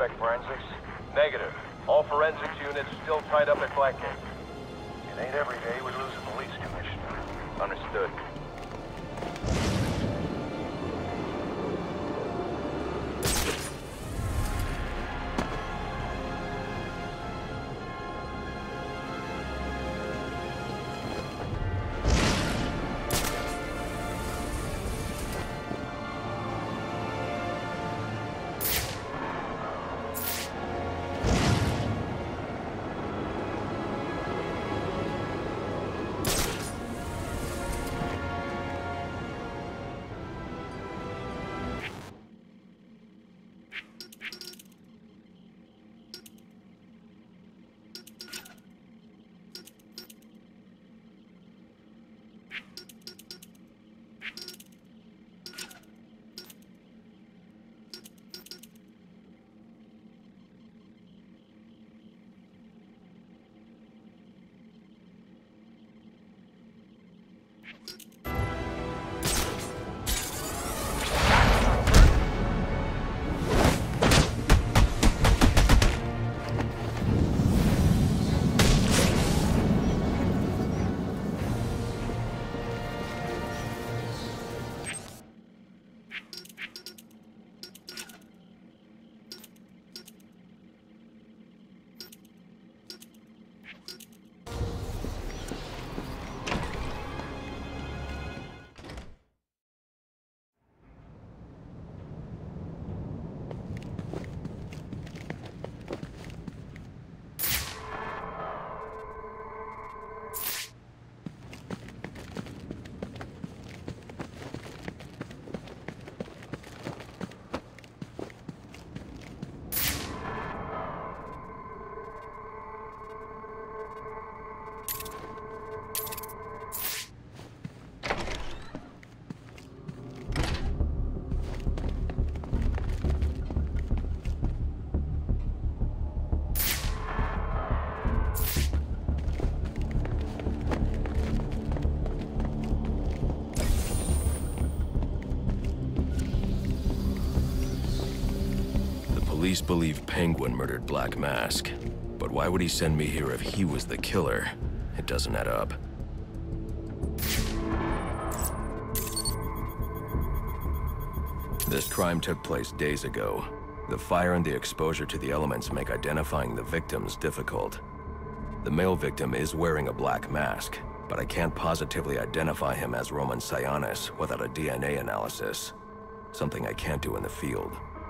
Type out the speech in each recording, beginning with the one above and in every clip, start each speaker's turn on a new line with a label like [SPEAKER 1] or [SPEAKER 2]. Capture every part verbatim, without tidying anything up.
[SPEAKER 1] suspect forensics? Negative. All forensics units still tied up at Blackgate. It ain't every day we lose a police commissioner. Understood.
[SPEAKER 2] Police believe Penguin murdered Black Mask, but why would he send me here if he was the killer? It doesn't add up. This crime took place days ago. The fire and the exposure to the elements make identifying the victims difficult. The male victim is wearing a black mask, but I can't positively identify him as Roman Sionis without a D N A analysis. Something I can't do in the field.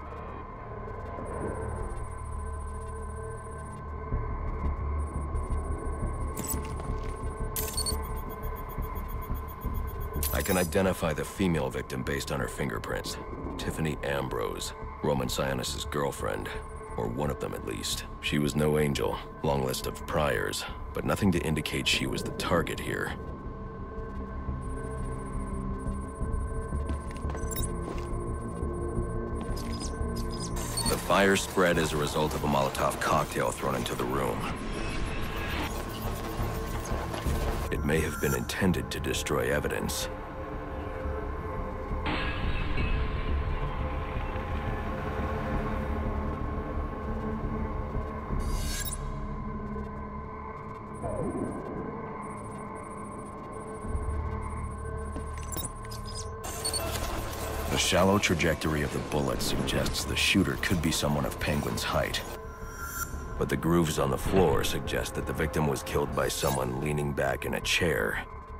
[SPEAKER 2] I can identify the female victim based on her fingerprints. Tiffany Ambrose, Roman Sionis' girlfriend, or one of them at least. She was no angel, long list of priors, but nothing to indicate she was the target here. The fire spread as a result of a Molotov cocktail thrown into the room. It may have been intended to destroy evidence. The shallow trajectory of the bullet suggests the shooter could be someone of Penguin's height. But the grooves on the floor suggest that the victim was killed by someone leaning back in a chair.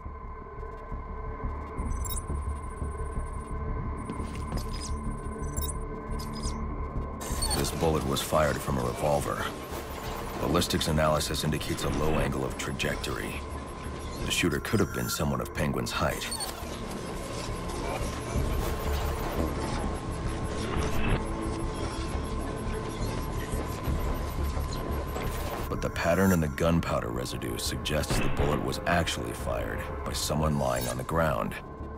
[SPEAKER 2] This bullet was fired from a revolver. Ballistics analysis indicates a low angle of trajectory. The shooter could have been someone of Penguin's height. But the pattern in the gunpowder residue suggests the bullet was actually fired by someone lying on the ground.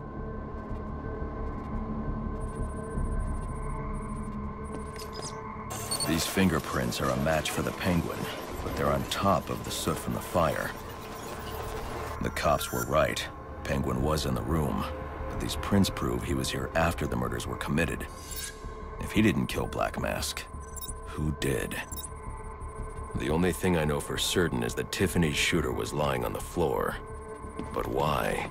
[SPEAKER 2] These fingerprints are a match for the Penguin, but they're on top of the soot from the fire. The cops were right. Penguin was in the room, but these prints prove he was here after the murders were committed. If he didn't kill Black Mask, who did. The only thing I know for certain is that Tiffany's shooter was lying on the floor. But why?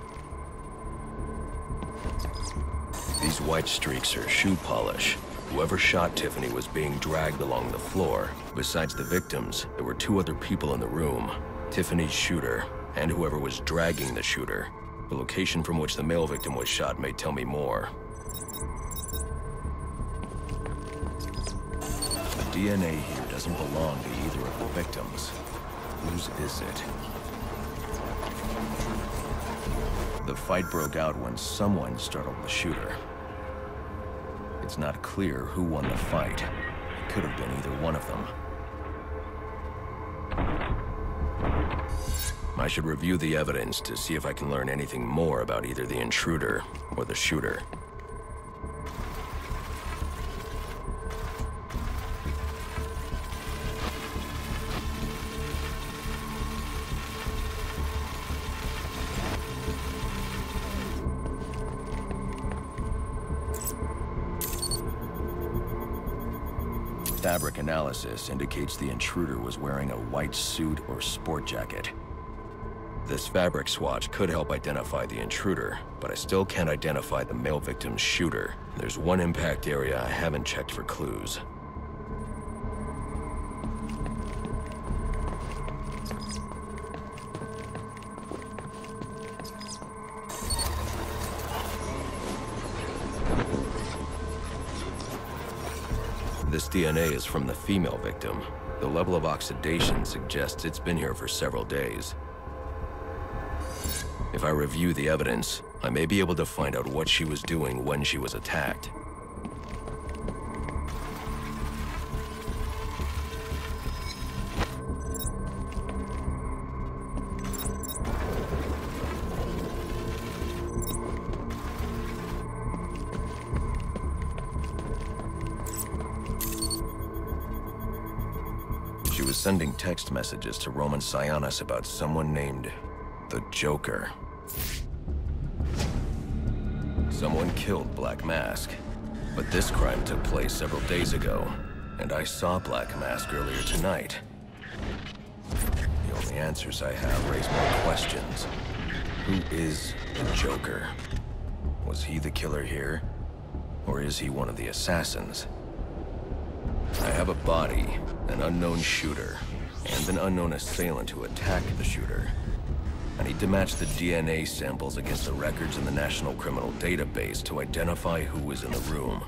[SPEAKER 2] These white streaks are shoe polish. Whoever shot Tiffany was being dragged along the floor. Besides the victims, there were two other people in the room. Tiffany's shooter, and whoever was dragging the shooter. The location from which the male victim was shot may tell me more. The D N A here doesn't belong to either of the victims. Whose is it? The fight broke out when someone startled the shooter. It's not clear who won the fight. It could have been either one of them. I should review the evidence to see if I can learn anything more about either the intruder or the shooter. Fabric analysis indicates the intruder was wearing a white suit or sport jacket. This fabric swatch could help identify the intruder, but I still can't identify the male victim's shooter. There's one impact area I haven't checked for clues. This D N A is from the female victim. The level of oxidation suggests it's been here for several days. If I review the evidence, I may be able to find out what she was doing when she was attacked. She was sending text messages to Roman Sionis about someone named the Joker. Someone killed Black Mask, but this crime took place several days ago, and I saw Black Mask earlier tonight. The only answers I have raise more questions. Who is the Joker? Was he the killer here, or is he one of the assassins? I have a body, an unknown shooter, and an unknown assailant who attacked the shooter. I need to match the D N A samples against the records in the National Criminal Database to identify who was in the room.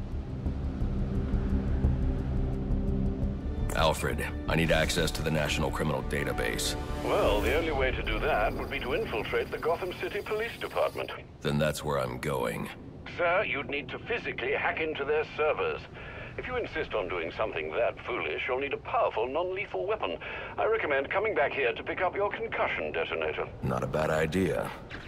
[SPEAKER 2] Alfred, I need access to the National Criminal Database.
[SPEAKER 3] Well, the only way to do that would be to infiltrate the Gotham City Police Department.
[SPEAKER 2] Then that's where I'm going.
[SPEAKER 3] Sir, you'd need to physically hack into their servers. If you insist on doing something that foolish, you'll need a powerful, non-lethal weapon. I recommend coming back here to pick up your concussion detonator.
[SPEAKER 2] Not a bad idea.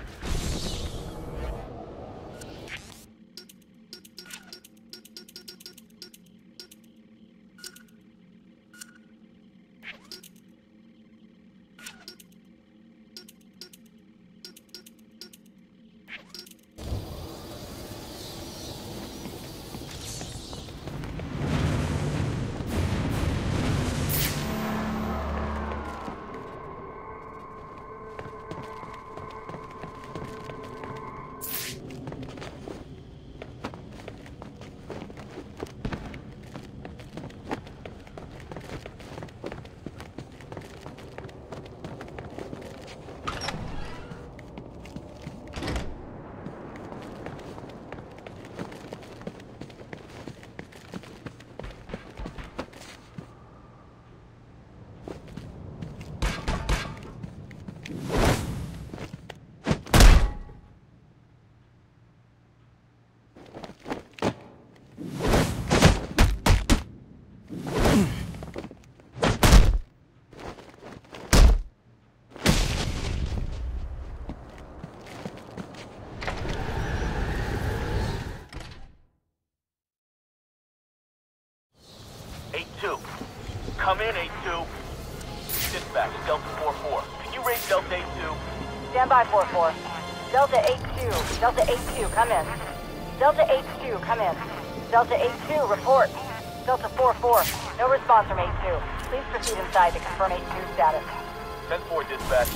[SPEAKER 1] eight two. Come in, eight two. Dispatch, Delta four four. Can you raise Delta eight two?
[SPEAKER 4] Stand by, four four. Delta eight two. Delta eight two, come in. Delta eight two, come in. Delta eight two, report. Delta four four. No response from eight two. Please proceed inside to confirm eight two status.
[SPEAKER 1] ten four dispatch.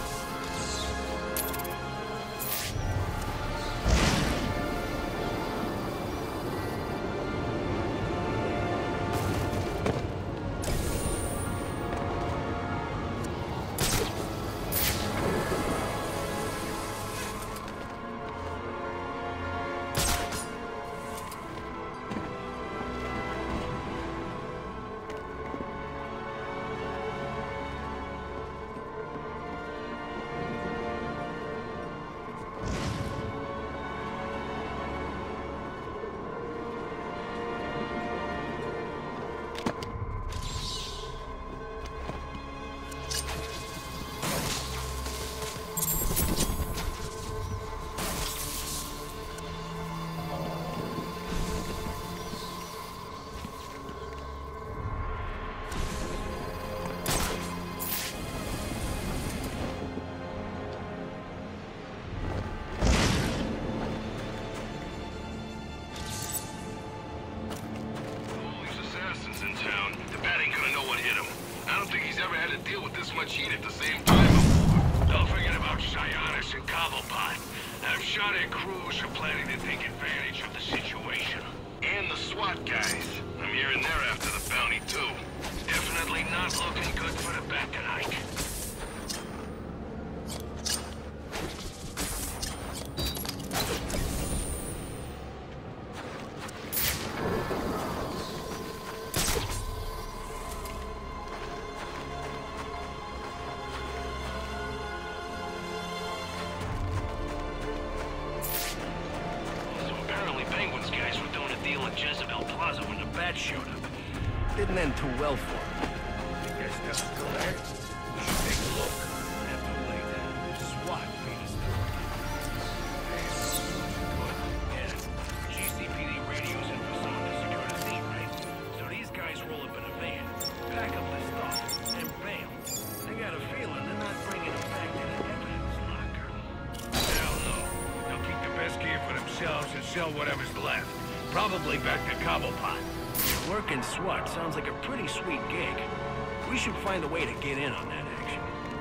[SPEAKER 5] Much heat at the same time before. Don't forget about Sionis and Cobblepot. I've shot at crews who are planning to take advantage of the situation. And the SWAT guys. I'm hearing they're after the bounty too. Definitely not looking good for the back and hike.
[SPEAKER 6] Jezebel Plaza when the bats showed up. Didn't end too well for him. You guys got still there? We should take a look. Have to wait. SWAT beat us Good. Yeah. G C P D radios in for someone to secure the scene, right? So these guys roll up in a van, pack up the stuff, and bail. They got a feeling they're not bringing it back to the evidence locker.
[SPEAKER 5] Hell no. They'll keep the best gear for themselves and sell whatever's left. Probably back to Cobblepot.
[SPEAKER 6] Working SWAT sounds like a pretty sweet gig. We should find a way to get in on that action.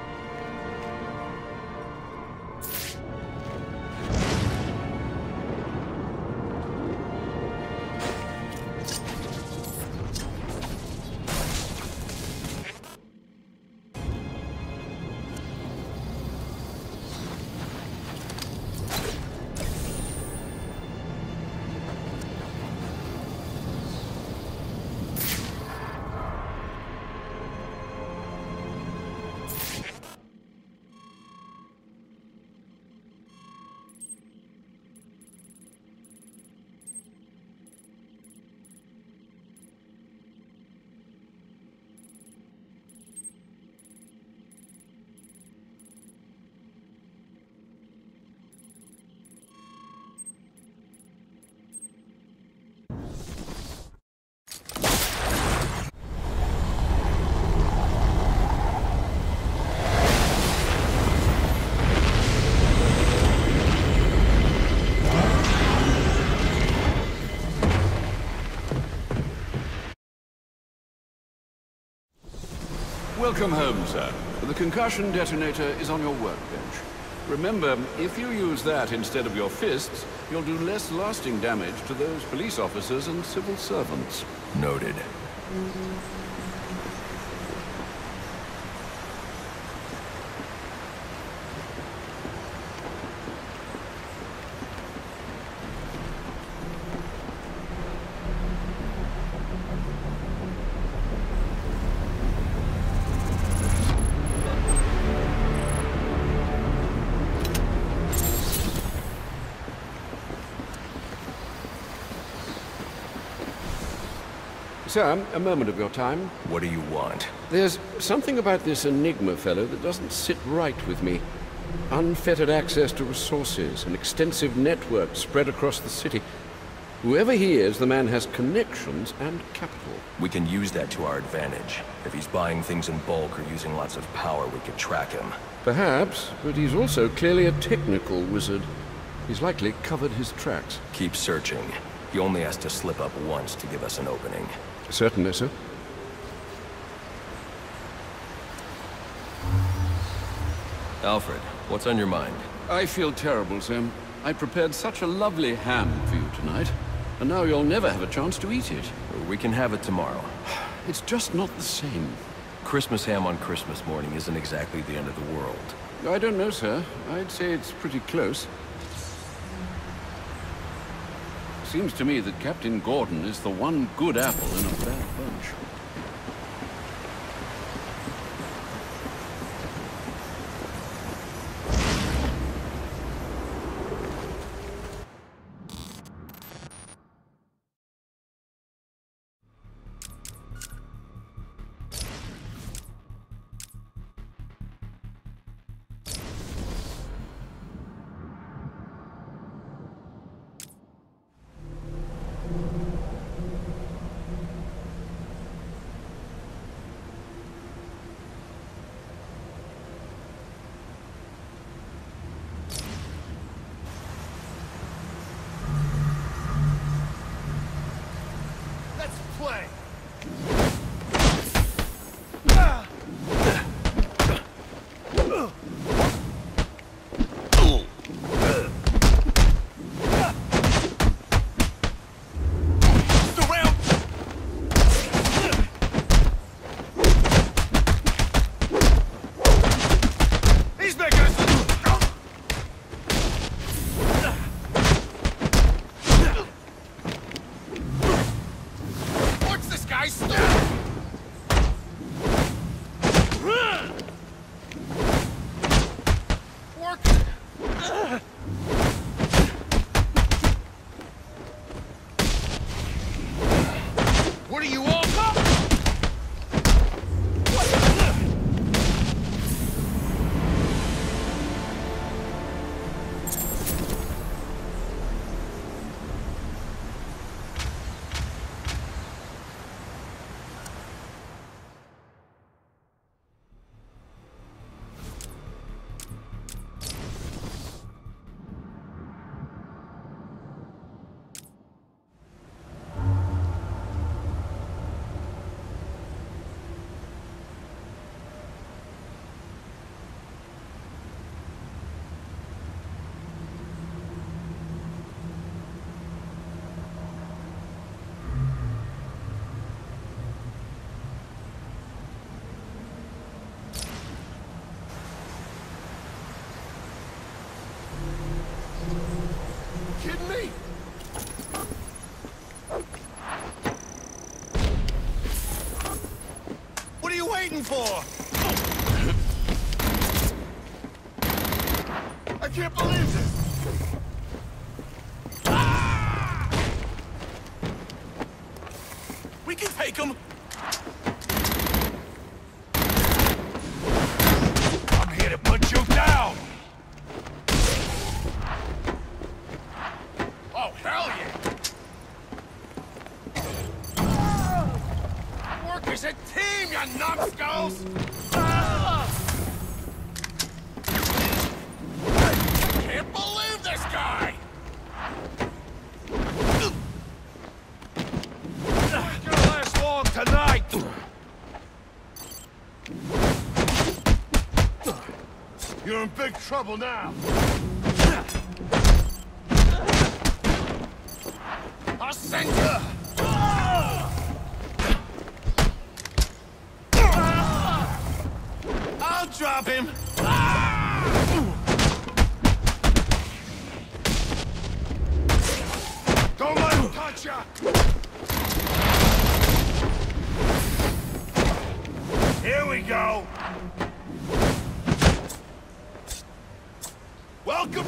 [SPEAKER 7] Welcome home, sir. The concussion detonator is on your workbench. Remember, if you use that instead of your fists, you'll do less lasting damage to those police officers and civil servants.
[SPEAKER 2] Noted.
[SPEAKER 7] Sir, a moment of your time.
[SPEAKER 2] What do you want?
[SPEAKER 7] There's something about this Enigma fellow that doesn't sit right with me. Unfettered access to resources, an extensive network spread across the city. Whoever he is, the man has connections and capital.
[SPEAKER 2] We can use that to our advantage. If he's buying things in bulk or using lots of power, we could track him.
[SPEAKER 7] Perhaps, but he's also clearly a technical wizard. He's likely covered his tracks.
[SPEAKER 2] Keep searching. He only has to slip up once to give us an opening.
[SPEAKER 7] Certainly, sir.
[SPEAKER 2] Alfred, what's on your mind?
[SPEAKER 7] I feel terrible, Sam. I prepared such a lovely ham for you tonight, and now you'll never have a chance to eat it.
[SPEAKER 2] We can have it tomorrow.
[SPEAKER 7] It's just not the same.
[SPEAKER 2] Christmas ham on Christmas morning isn't exactly the end of the world.
[SPEAKER 7] I don't know, sir. I'd say it's pretty close. Seems to me that Captain Gordon is the one good apple in a bad bunch.
[SPEAKER 5] Play. What are you all up? Kidding me? What are you waiting for? I can't believe this. Ah! We can take him. I'm here to put you down. Oh, hell yeah! Work as a team, you numbskulls! Ah! Can't believe this guy! Not gonna last long tonight! You're in big trouble now. I'll send you! I'll drop him! Don't let him touch ya! Here we go! Welcome!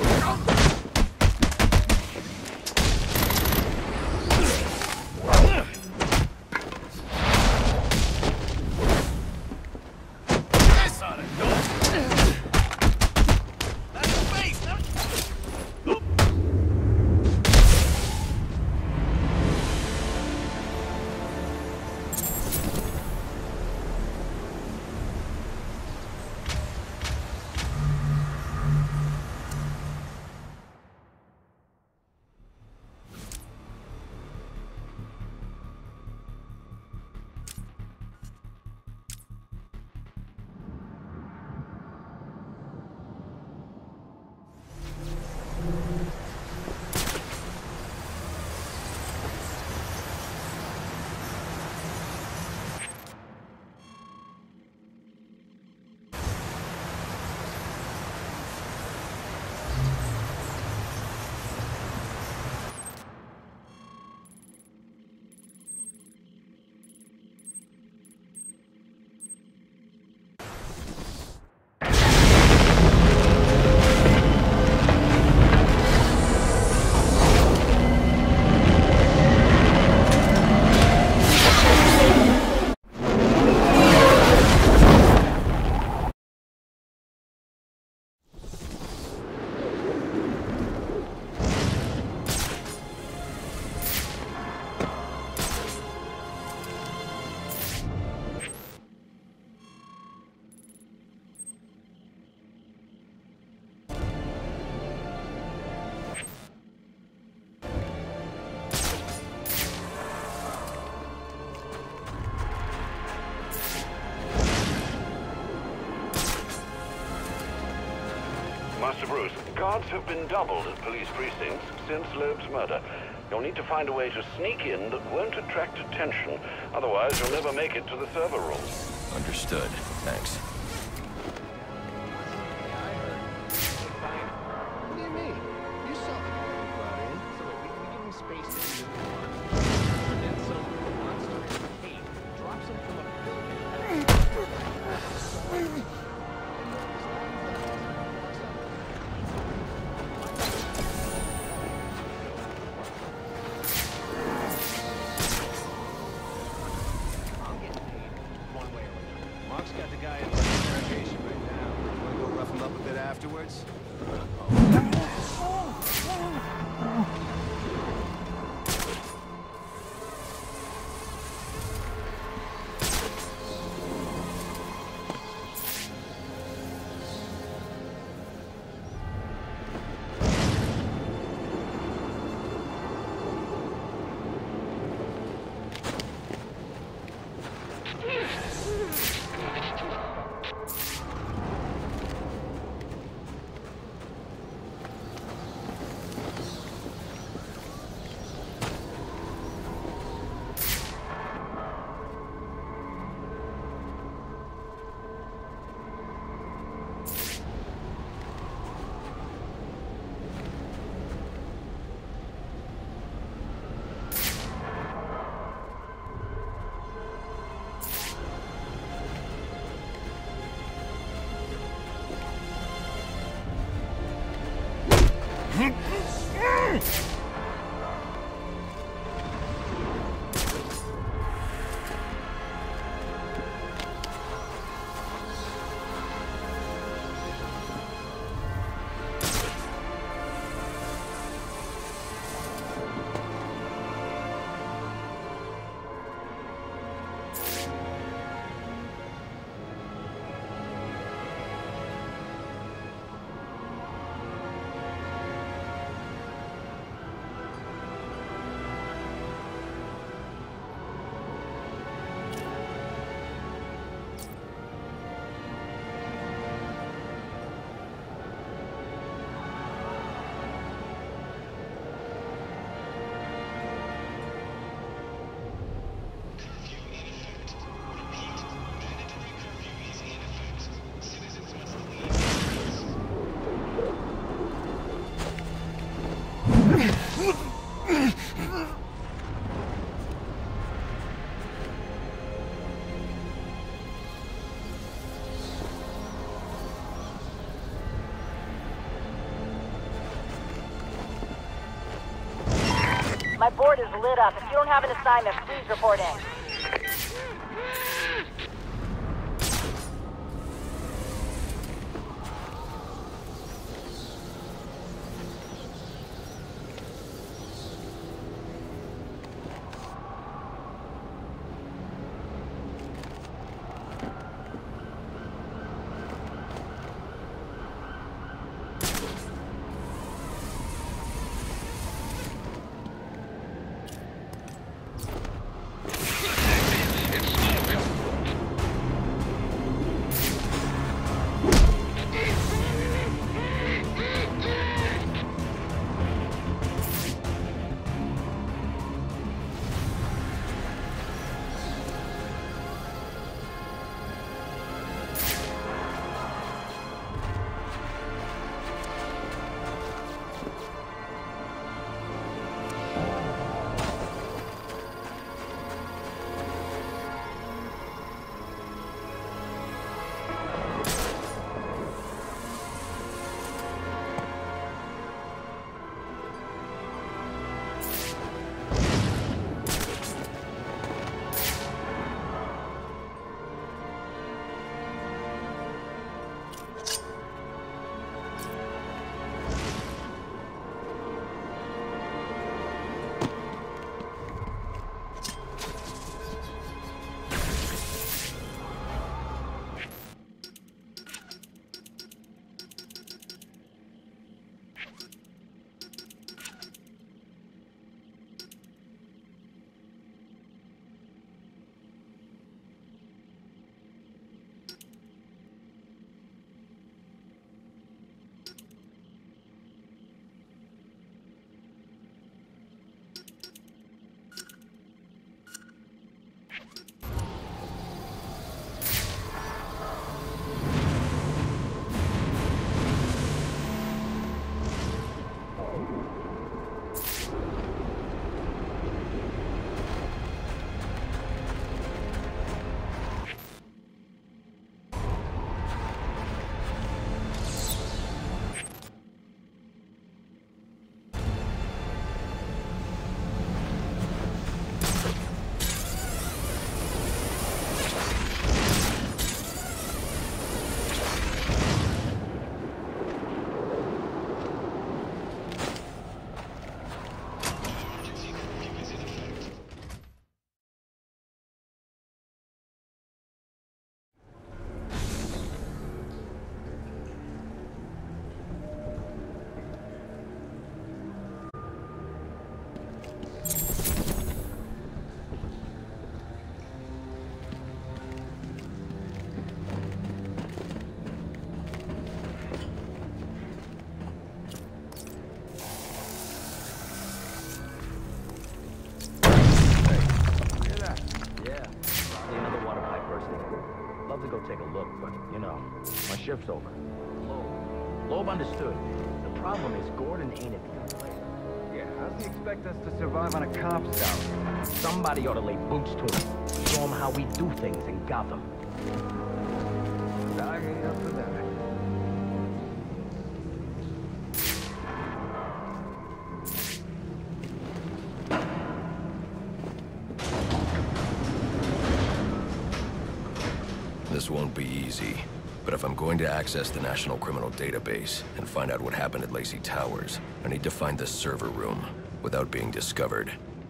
[SPEAKER 3] guards have been doubled at police precincts since Loeb's murder. You'll need to find a way to sneak in that won't attract attention. Otherwise, you'll never make it to the server room.
[SPEAKER 2] Understood. Thanks.
[SPEAKER 6] What do you mean? You saw the guy we brought in. So wait, we, we give him space to do the war. And then some monster hey, drops him from a building. I'm getting paid one way or another. Mark's got the guy in interrogation right now. Wanna go rough him up a bit afterwards?
[SPEAKER 4] My board is lit up. If you don't have an assignment, please report in.
[SPEAKER 8] go take a look, but, you know, my shift's over. Loeb. Loeb understood. The problem is Gordon ain't at the other place.
[SPEAKER 9] Yeah, how does he expect us to survive on a cop's salary?
[SPEAKER 8] Somebody ought to lay boots to him. Show him how we do things in Gotham.
[SPEAKER 9] Sign me up for that.
[SPEAKER 2] This won't be easy, but if I'm going to access the National Criminal Database and find out what happened at Lacey Towers, I need to find the server room without being discovered.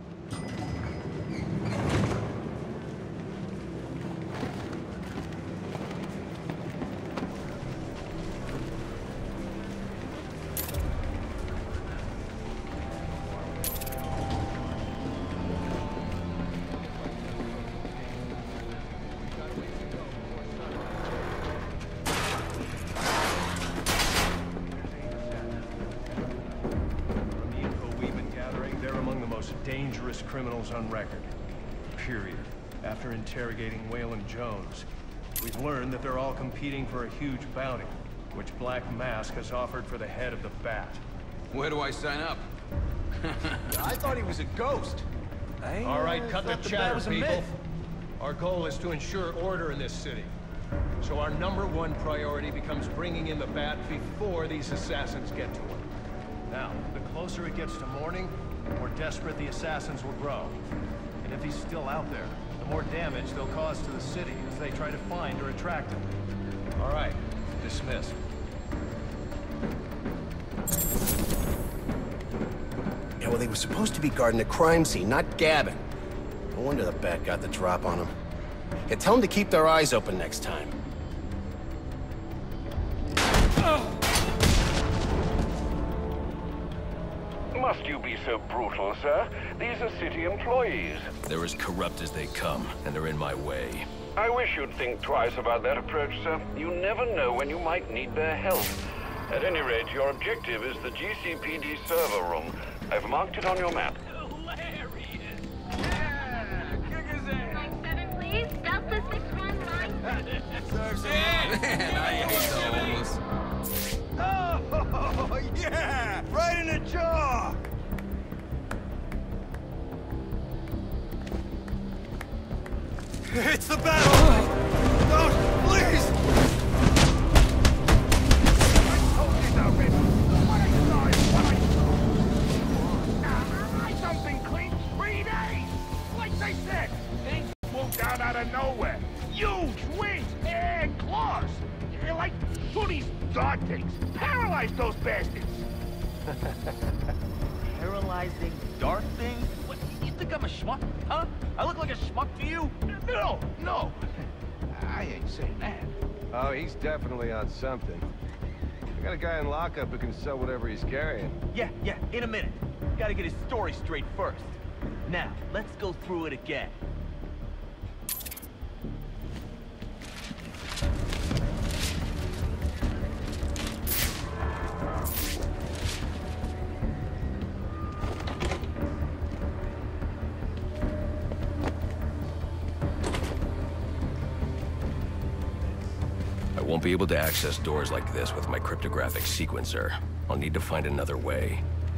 [SPEAKER 10] Dangerous criminals on record. Period. After interrogating Waylon Jones, we've learned that they're all competing for a huge bounty, which Black Mask has offered for the head of the Bat.
[SPEAKER 11] Where do I sign up?
[SPEAKER 12] I thought he was a ghost.
[SPEAKER 10] I, all right, uh, cut the chatter, people. Myth. Our goal is to ensure order in this city. So our number one priority becomes bringing in the Bat before these assassins get to him. Now, the closer it gets to morning, the more desperate the assassins will grow. And if he's still out there, the more damage they'll cause to the city as they try to find or attract him. All right, dismissed.
[SPEAKER 12] Yeah, well, they were supposed to be guarding the crime scene, not Gavin. No wonder the Bat got the drop on him. Yeah, tell them to keep their eyes open next time.
[SPEAKER 3] Must you be so brutal, sir? These are city employees.
[SPEAKER 2] They're as corrupt as they come, and they're in my way.
[SPEAKER 3] I wish you'd think twice about that approach, sir. You never know when you might need their help. At any rate, your objective is the G C P D server room. I've marked it on your map.
[SPEAKER 6] Hilarious! Yeah! Kick his ass!
[SPEAKER 13] Line seven, please. Delta six one nine.
[SPEAKER 11] Serves yeah. Man, I hate those.
[SPEAKER 12] Oh, yeah! Right in the jaw! It's the battle! Don't, please!
[SPEAKER 5] I told you to rip! What I saw is what I saw! I something clean three days! Like they said, things swooped down out of nowhere. Huge wings and claws! They're like two of these dog things. Paralyze those bastards!
[SPEAKER 8] Paralyzing dart things? What, you think I'm a schmuck, huh? I look like a schmuck to you?
[SPEAKER 5] No, no. I ain't saying that.
[SPEAKER 10] Oh, he's definitely on something. I got a guy in lockup who can sell whatever he's carrying.
[SPEAKER 8] Yeah, yeah, in a minute. Gotta get his story straight first. Now, let's go through it again.
[SPEAKER 2] I won't be able to access doors like this with my cryptographic sequencer. I'll need to find another way.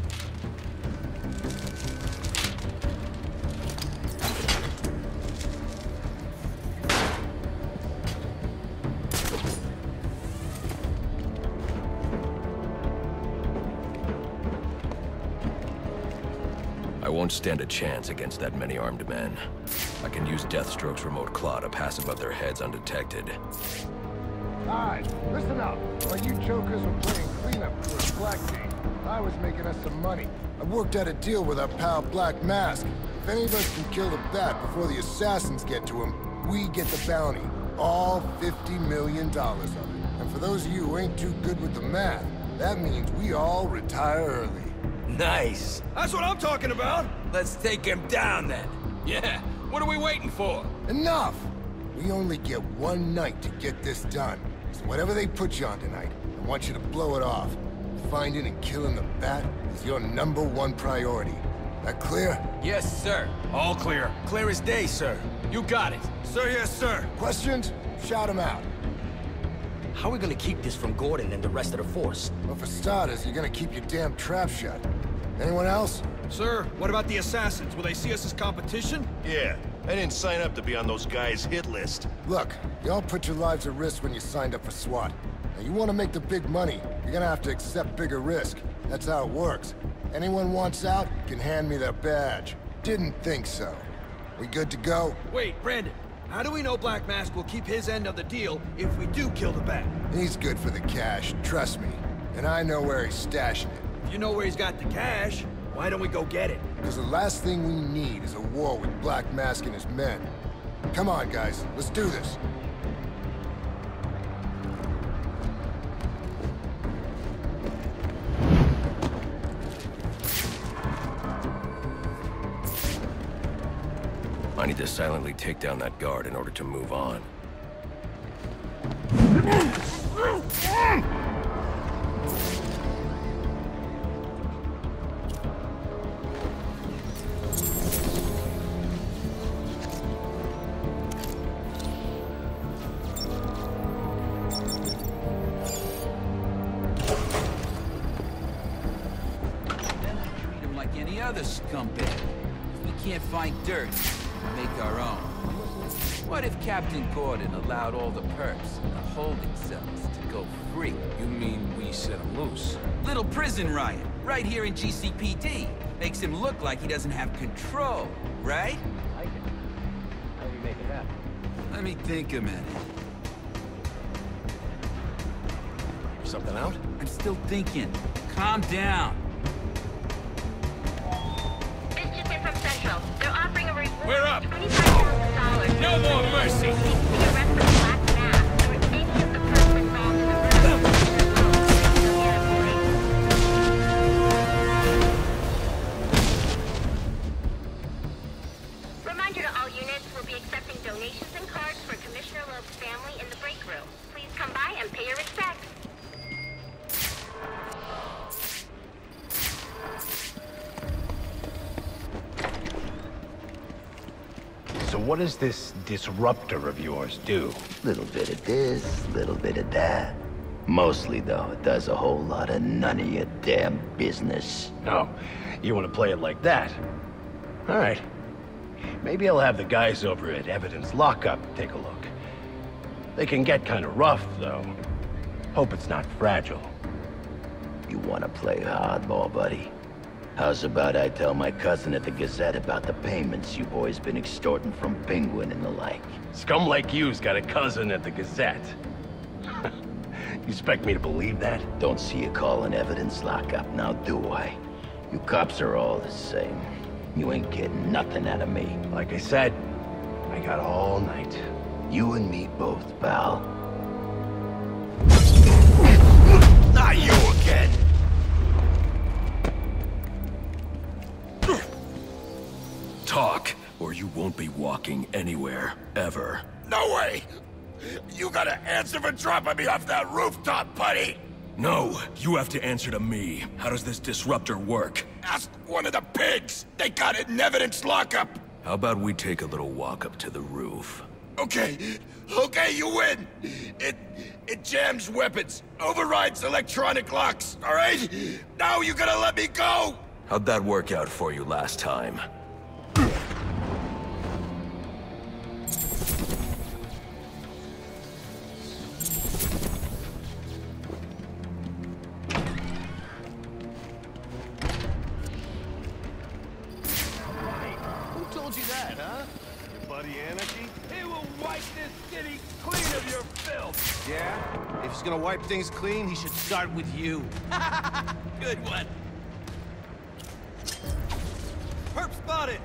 [SPEAKER 2] I won't stand a chance against that many armed men. I can use Deathstroke's remote claw to pass above their heads undetected.
[SPEAKER 14] Alright, listen up. While you jokers were playing cleanup crew at Blackgate, I was making us some money. I worked out a deal with our pal Black Mask. If any of us can kill the Bat before the assassins get to him, we get the bounty. All fifty million dollars of it. And for those of you who ain't too good with the math, that means we all retire early.
[SPEAKER 11] Nice. That's what I'm talking about. Let's take him down then. Yeah, what are we waiting for?
[SPEAKER 14] Enough! We only get one night to get this done. So whatever they put you on tonight, I want you to blow it off. Finding and killing the Bat is your number one priority. That clear?
[SPEAKER 11] Yes, sir. All clear. Clear as day, sir. You got it.
[SPEAKER 14] Sir, yes, sir. Questions? Shout him out.
[SPEAKER 8] How are we gonna keep this from Gordon and the rest of the force?
[SPEAKER 14] Well, for starters, you're gonna keep your damn trap shut. Anyone else?
[SPEAKER 11] Sir, what about the assassins? Will they see us as competition?
[SPEAKER 15] Yeah, I didn't sign up to be on those guys' hit list.
[SPEAKER 14] Look, y'all put your lives at risk when you signed up for SWAT. Now, you want to make the big money, you're gonna have to accept bigger risk. That's how it works. Anyone wants out can hand me their badge. Didn't think so. We good to go?
[SPEAKER 11] Wait, Brandon. How do we know Black Mask will keep his end of the deal if we do kill the Bat?
[SPEAKER 14] He's good for the cash, trust me. And I know where he's stashing it.
[SPEAKER 11] If you know where he's got the cash, why don't we go get it?
[SPEAKER 14] Because the last thing we need is a war with Black Mask and his men. Come on, guys. Let's do this.
[SPEAKER 2] I need to silently take down that guard in order to move on.
[SPEAKER 16] Treat him like any other scumbag. If we can't find dirt, make our own. What if Captain Gordon allowed all the perps in the holding cells to go free?
[SPEAKER 11] You mean we set him loose?
[SPEAKER 16] Little prison riot, right here in G C P D. Makes him look like he doesn't have control, right?
[SPEAKER 8] I can. How do you make it happen?
[SPEAKER 16] Let me think a minute.
[SPEAKER 12] Something out?
[SPEAKER 16] I'm still thinking. Calm down.
[SPEAKER 13] This just in from Central. They're offering a reward
[SPEAKER 11] We're up.
[SPEAKER 13] of twenty-five thousand dollars.
[SPEAKER 11] No more mercy.
[SPEAKER 13] The arrest of Black Mask, or any of the persons involved in the murder. Reminder to all units, we'll be accepting donations and cards for Commissioner Loeb's family in the break room. Please come by and pay your respects.
[SPEAKER 17] So what does this disruptor of yours do?
[SPEAKER 18] Little bit of this, little bit of that. Mostly, though, it does a whole lot of none of your damn business.
[SPEAKER 17] Oh, you want to play it like that? All right. Maybe I'll have the guys over at Evidence Lockup take a look. They can get kind of rough, though. Hope it's not fragile.
[SPEAKER 18] You want to play hardball, buddy? How's about I tell my cousin at the Gazette about the payments you boys been extorting from Penguin and the like?
[SPEAKER 17] Scum like you's got a cousin at the Gazette. You expect me to believe that?
[SPEAKER 18] Don't see you calling Evidence Lockup now, do I? You cops are all the same. You ain't getting nothing out of me.
[SPEAKER 17] Like I said, I got all night.
[SPEAKER 18] You and me both, pal.
[SPEAKER 17] Not you again!
[SPEAKER 2] Talk, or you won't be walking anywhere, ever.
[SPEAKER 15] No way! You gotta answer for dropping me off that rooftop, buddy!
[SPEAKER 2] No, you have to answer to me. How does this disruptor work?
[SPEAKER 15] Ask one of the pigs! They got it in Evidence Lockup!
[SPEAKER 2] How about we take a little walk up to the roof?
[SPEAKER 15] Okay, okay, you win! It... it jams weapons, overrides electronic locks, alright? Now you gotta let me go!
[SPEAKER 2] How'd that work out for you last time?
[SPEAKER 10] Who told you that, huh? Your buddy Anarchy? He will wipe this city clean of your filth! Yeah? If he's gonna wipe things clean, he should start with you.
[SPEAKER 16] Good one.
[SPEAKER 10] Perp spotted!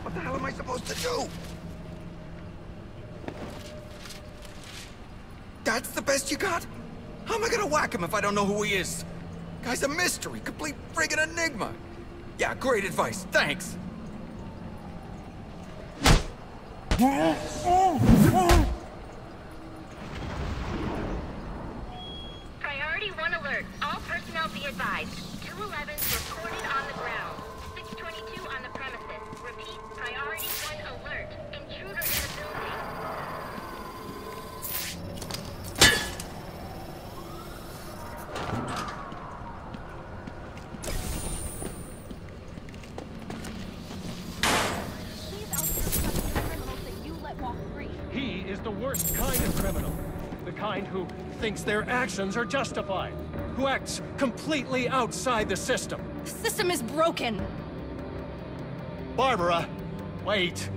[SPEAKER 11] What the hell am I supposed to do? That's the best you got? How am I gonna whack him if I don't know who he is? Guy's a mystery, complete friggin' enigma. Yeah, great advice, thanks.
[SPEAKER 13] Priority one alert. All personnel be advised. two elevens reported on the ground. six twenty-two on the premises. Repeat, priority one alert. Intruder in the building.
[SPEAKER 10] He is the worst kind of criminal. The kind who thinks their actions are justified. Who acts completely outside the system.
[SPEAKER 19] The system is broken.
[SPEAKER 10] Barbara, wait.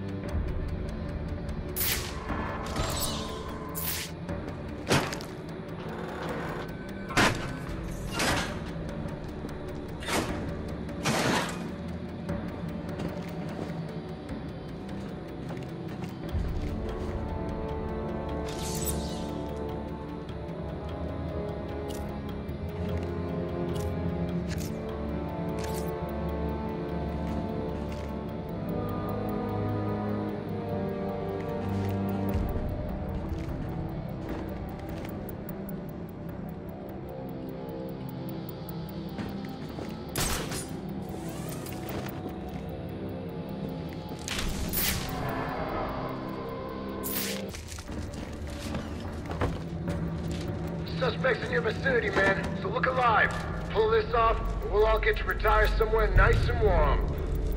[SPEAKER 14] Suspects in your vicinity, man, so look alive. Pull this off, and we'll all get to retire somewhere nice and warm.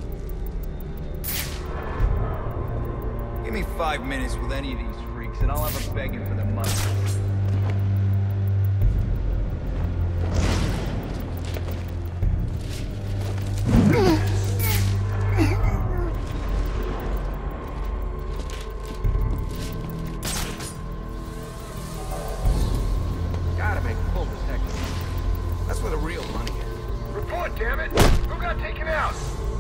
[SPEAKER 8] Give me five minutes with any of these freaks, and I'll have them begging for their money.
[SPEAKER 11] Gotta make full detective. That's where the real money is.
[SPEAKER 14] Report, damn it! Who got taken out?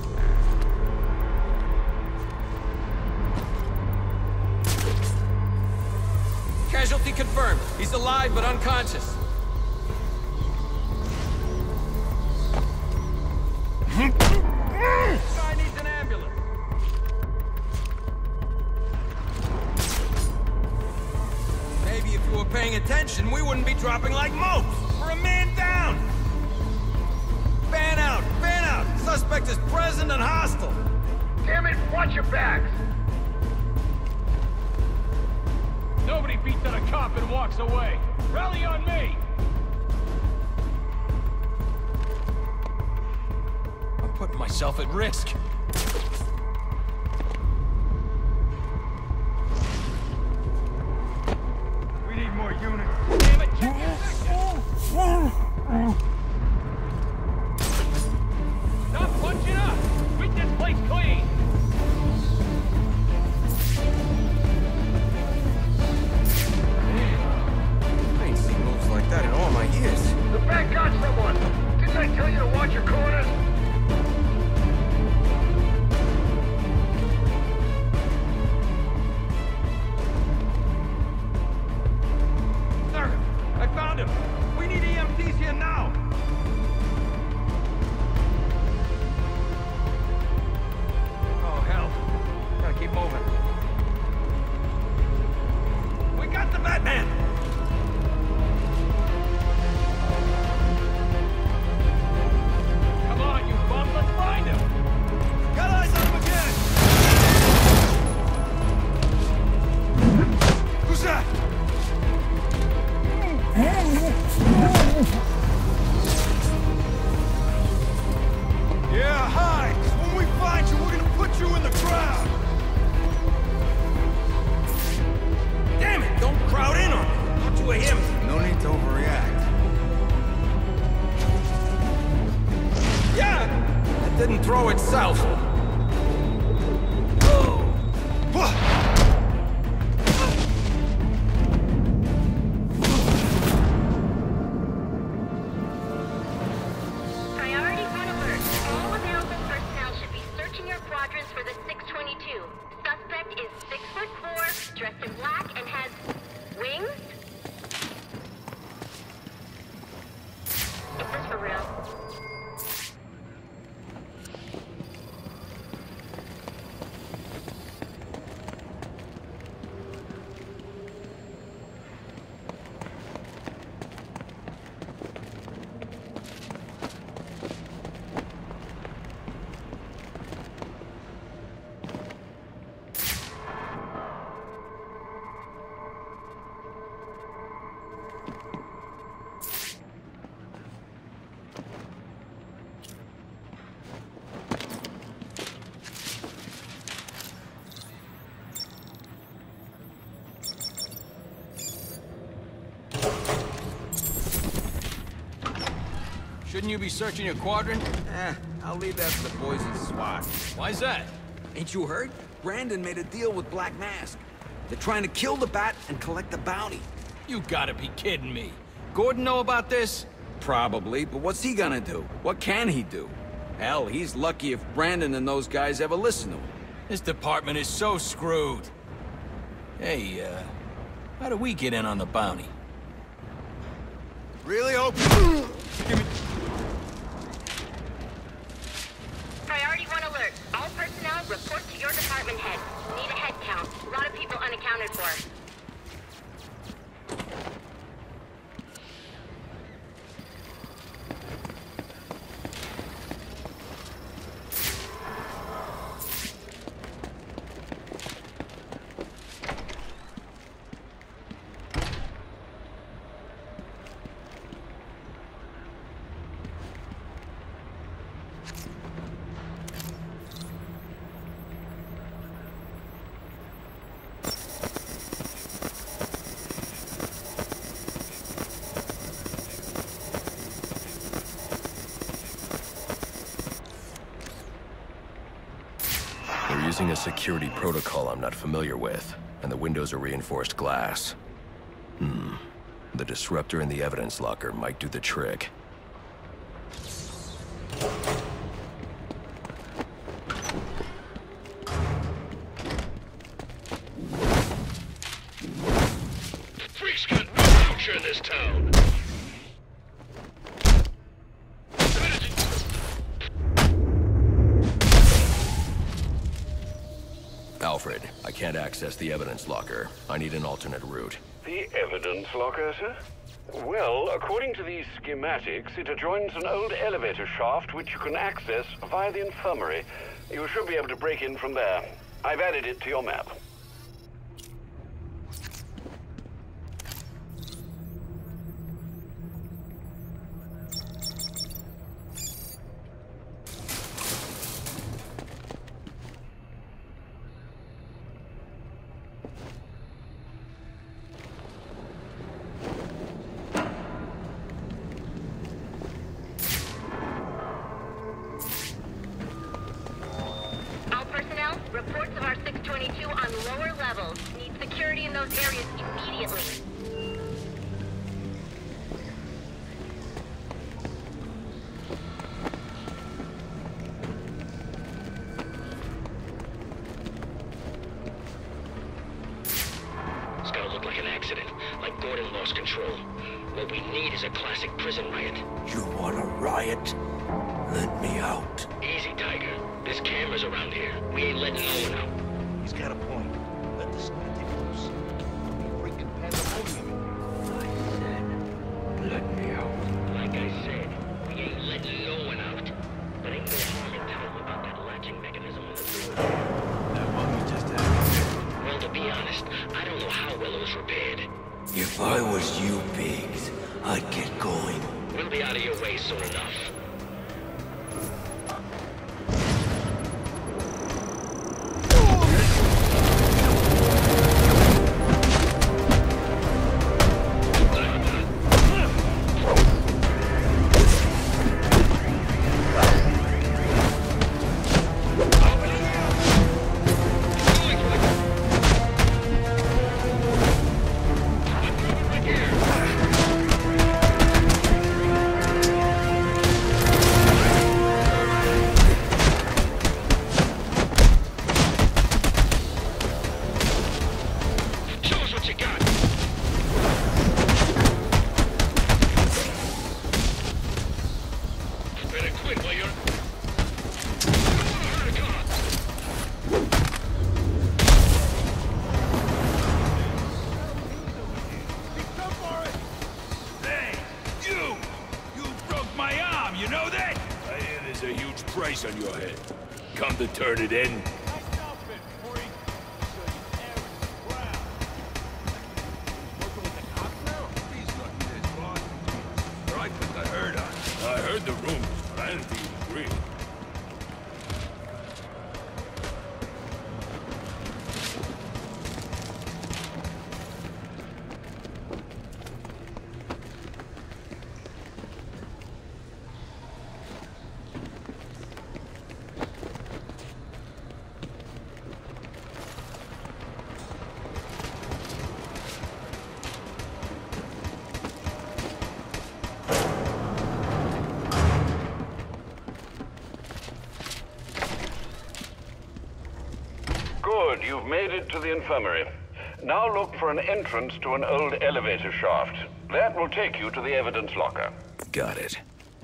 [SPEAKER 11] Casualty confirmed. He's alive but unconscious. Guy needs an ambulance. Maybe if you were paying attention, we wouldn't be dropping like mopes. We're a man down. Fan out, fan out. Suspect is present and hostile.
[SPEAKER 14] Damn it, watch your backs!
[SPEAKER 10] Nobody beats on a cop and walks away. Rally on me!
[SPEAKER 11] I'm putting myself at risk.
[SPEAKER 8] We need more units. Damn it, check your section!
[SPEAKER 10] Stop punching up! Sweep this place clean!
[SPEAKER 11] I ain't seen moves like that in all my years.
[SPEAKER 14] The back got someone! Didn't I tell you to watch your corners?
[SPEAKER 11] Sir, I found him. We need E M Ts here now. Oh, hell. Gotta keep moving. We got the Batman!
[SPEAKER 10] Come on, you bum, let's find him!
[SPEAKER 11] Got eyes on him again! Who's that? Yeah, hi! When we find you, we're gonna put you in the crowd! Damn it! Don't crowd in on me! Not to a him!
[SPEAKER 8] No need to overreact.
[SPEAKER 11] Yeah! That didn't throw itself!
[SPEAKER 13] Priority one alert. All available personnel should be searching your quadrants for the six
[SPEAKER 11] Shouldn't you be searching your quadrant?
[SPEAKER 16] Eh, I'll leave that to the boys at SWAT.
[SPEAKER 11] Why's that?
[SPEAKER 19] Ain't you heard? Brandon made a deal with Black Mask. They're trying to kill the Bat and collect the bounty.
[SPEAKER 11] You gotta be kidding me. Gordon know about this?
[SPEAKER 19] Probably, but what's he gonna do? What can he do? Hell, he's lucky if Brandon and those guys ever listen to him.
[SPEAKER 11] This department is so screwed. Hey, uh, how do we get in on the bounty?
[SPEAKER 15] Really hope... Give me...
[SPEAKER 13] Priority one alert. All personnel report to your department head. Need a head count. A lot of people unaccounted for.
[SPEAKER 2] Using a security protocol I'm not familiar with, and the windows are reinforced glass. Hmm. The disruptor in the evidence locker might do the trick.
[SPEAKER 5] Freaks got no future in this town.
[SPEAKER 2] Alfred, I can't access the evidence locker. I need an alternate route.
[SPEAKER 3] The evidence locker, sir? Well, according to these schematics, it adjoins an old elevator shaft which you can access via the infirmary. You should be able to break in from there. I've added it to your map.
[SPEAKER 13] Reports of our six twenty-two on lower levels. Need security in those areas immediately.
[SPEAKER 20] It's gotta look like an accident, like Gordon lost control. What we need is a classic prison riot.
[SPEAKER 18] You want a riot? Let me out.
[SPEAKER 20] Easy, Tiger. There's cameras around here. We ain't letting no one out.
[SPEAKER 18] He's got a point. Let this lunatic loose. Freaking pandemonium. I said, let me out.
[SPEAKER 20] Like I said, we ain't letting no one out. But ain't no harm in telling them about that latching mechanism on the door.
[SPEAKER 18] That one you just had.
[SPEAKER 20] Well, to be honest, I don't know how well it was repaired.
[SPEAKER 18] If I was you pigs, I'd get going.
[SPEAKER 20] We'll be out of your way soon enough.
[SPEAKER 15] Price on your head. Come to turn it in. I think I heard on. I heard the rumors, but I didn't think it was real.
[SPEAKER 3] Good, you've made it to the infirmary. Now look for an entrance to an old elevator shaft. That will take you to the evidence locker.
[SPEAKER 2] Got it.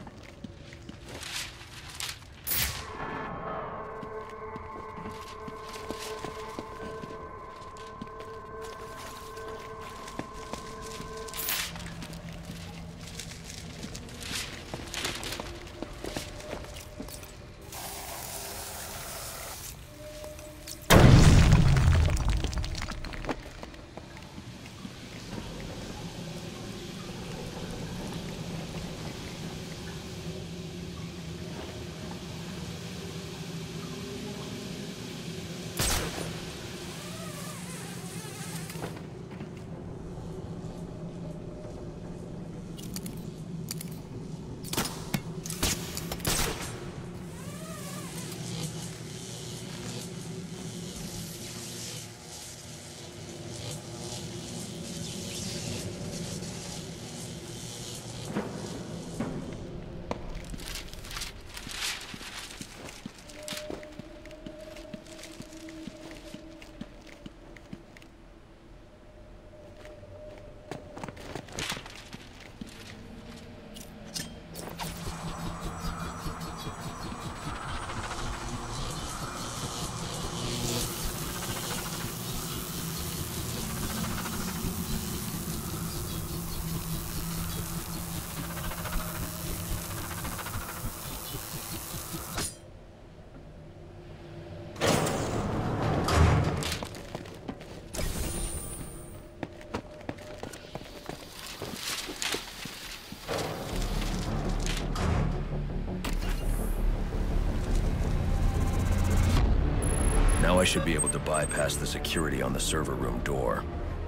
[SPEAKER 2] Now I should be able to bypass the security on the server room door.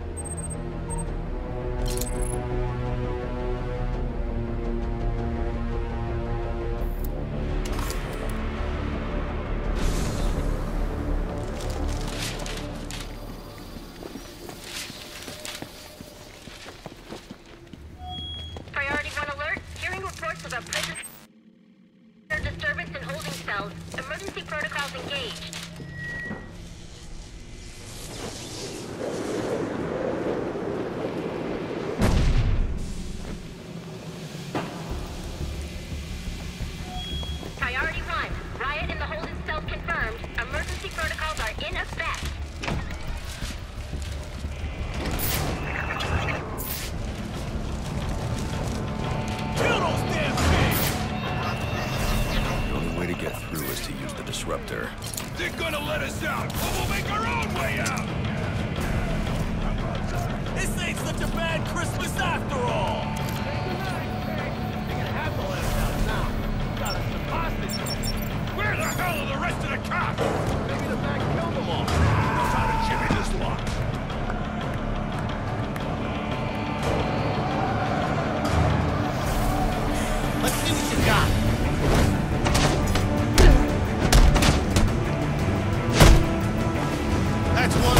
[SPEAKER 13] Priority one alert. Hearing reports of a prisoner disturbance in holding cells. Emergency protocols engaged. Priority one. Riot in the holding cells confirmed. Emergency protocols are in effect.
[SPEAKER 11] Kill those damn things!
[SPEAKER 2] The only way to get through is to use the disruptor.
[SPEAKER 11] They're gonna let us out, but we'll make our own way out! This ain't such a bad Christmas after all! Where the hell are the rest of the cops? Maybe the back killed them all. Knows how to jimmy this lock. Let's see what you got. That's one.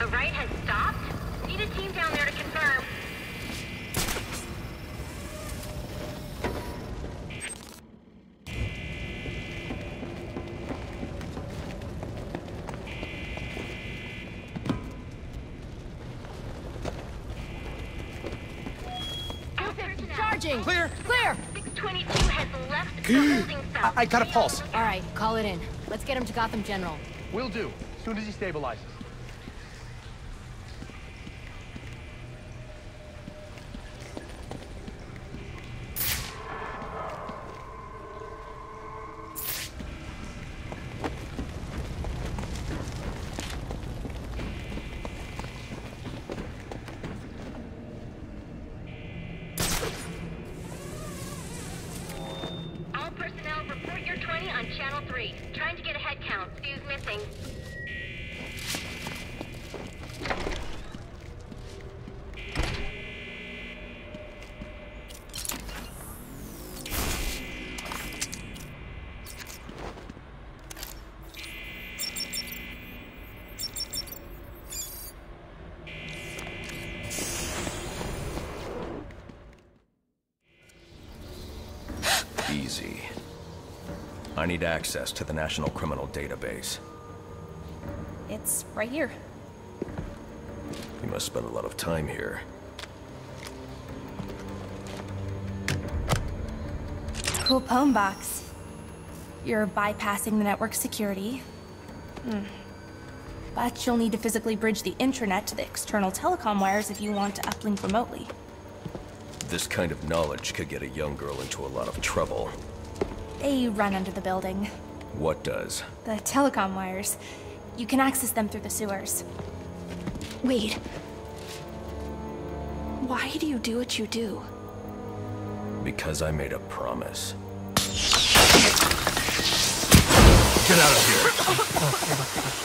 [SPEAKER 13] The riot has stopped? Need a team down there to confirm.
[SPEAKER 21] Charging! Clear! Clear!
[SPEAKER 13] six twenty-two has left the holding cell.
[SPEAKER 22] I, I got a pulse.
[SPEAKER 21] All right, call it in. Let's get him to Gotham General.
[SPEAKER 22] Will do, as soon as he stabilizes.
[SPEAKER 13] All personnel, report your twenty on Channel three. Trying to get a head count. See who's missing.
[SPEAKER 2] Easy. I need access to the National Criminal Database.
[SPEAKER 21] It's right here.
[SPEAKER 2] You must spend a lot of time here.
[SPEAKER 21] Cool poem box. You're bypassing the network security. Hmm. But you'll need to physically bridge the intranet to the external telecom wires if you want to uplink remotely.
[SPEAKER 2] This kind of knowledge could get a young girl into a lot of trouble.
[SPEAKER 21] They run under the building.
[SPEAKER 2] What does?
[SPEAKER 21] The telecom wires. You can access them through the sewers. Wait. Why do you do what you do?
[SPEAKER 2] Because I made a promise.
[SPEAKER 15] Get out of here!